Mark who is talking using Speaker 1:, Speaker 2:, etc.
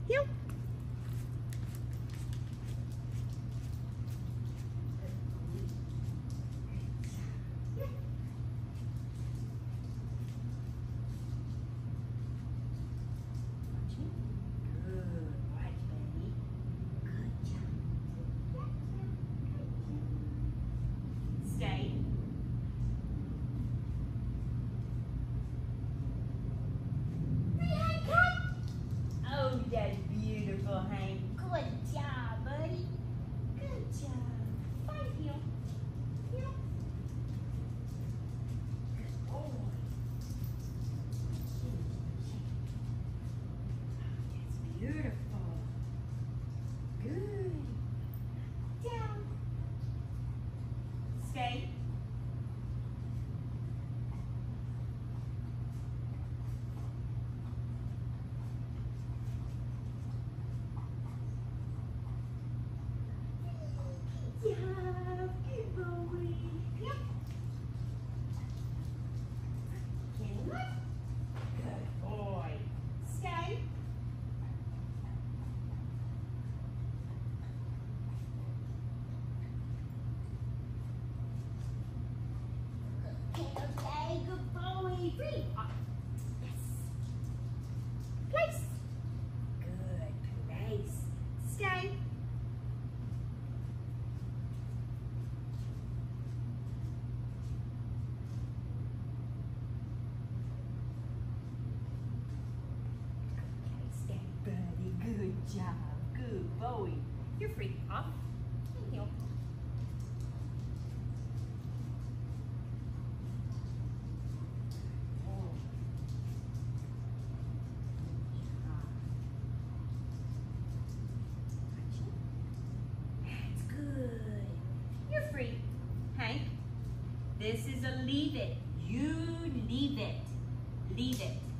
Speaker 1: Yep.
Speaker 2: Stay. Oh, that's beautiful, Hank. Good job, buddy. Good job. Fight him. Yep. Good boy. That's beautiful. Good. Down. Stay. Yeah, good boy. Yep. Can look. Good boy. Stay. Okay, good boy. Free. Yes. Place. Good place. Stay. Okay, stay, buddy. Good job. Good boy. You're free. Off. Heel. That's good. You're free. Hank, this is a leave it. You leave it. Leave it.